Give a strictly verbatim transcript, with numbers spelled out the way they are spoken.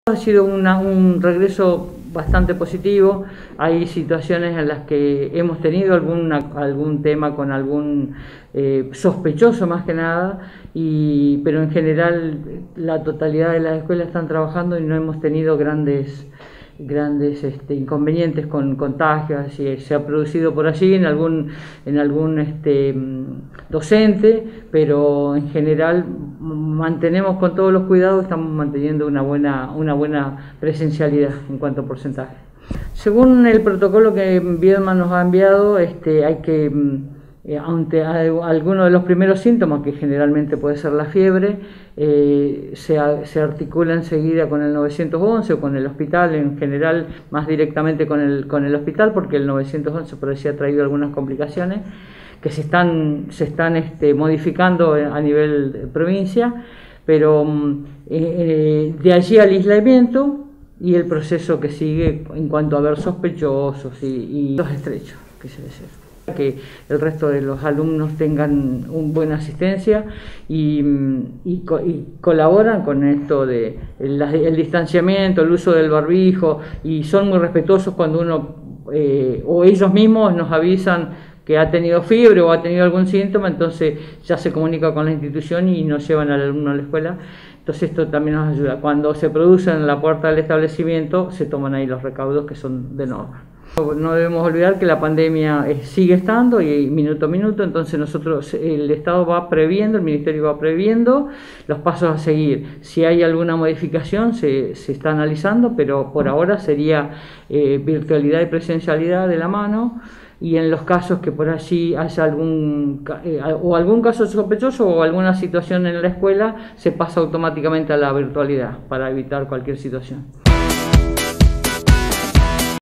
Ha sido una, un regreso bastante positivo. Hay situaciones en las que hemos tenido alguna, algún tema con algún eh, sospechoso más que nada, y, pero en general la totalidad de las escuelas están trabajando y no hemos tenido grandes grandes este, inconvenientes con contagios. Y se ha producido por allí en algún, en algún este, docente, pero en general mantenemos con todos los cuidados, estamos manteniendo una buena, una buena presencialidad en cuanto a porcentaje. Según el protocolo que Viedma nos ha enviado, este, hay que, eh, ante alguno de los primeros síntomas, que generalmente puede ser la fiebre, eh, se, se articula enseguida con el nueve once o con el hospital, en general más directamente con el, con el hospital, porque el nueve once por ahí ha traído algunas complicaciones que se están, se están este, modificando a nivel de provincia, pero eh, de allí al aislamiento y el proceso que sigue en cuanto a ver sospechosos y, y los estrechos, que se decir. Que el resto de los alumnos tengan una buena asistencia y, y, y colaboran con esto de el, el distanciamiento, el uso del barbijo, y son muy respetuosos cuando uno eh, o ellos mismos nos avisan que ha tenido fiebre o ha tenido algún síntoma, entonces ya se comunica con la institución y nos llevan al alumno a la escuela. Entonces esto también nos ayuda. Cuando se produce en la puerta del establecimiento, se toman ahí los recaudos que son de norma. No debemos olvidar que la pandemia sigue estando y minuto a minuto, entonces nosotros, el Estado va previendo, el Ministerio va previendo los pasos a seguir. Si hay alguna modificación se, se está analizando, pero por ahora sería eh, virtualidad y presencialidad de la mano, y en los casos que por allí haya algún, eh, o algún caso sospechoso o alguna situación en la escuela, se pasa automáticamente a la virtualidad para evitar cualquier situación.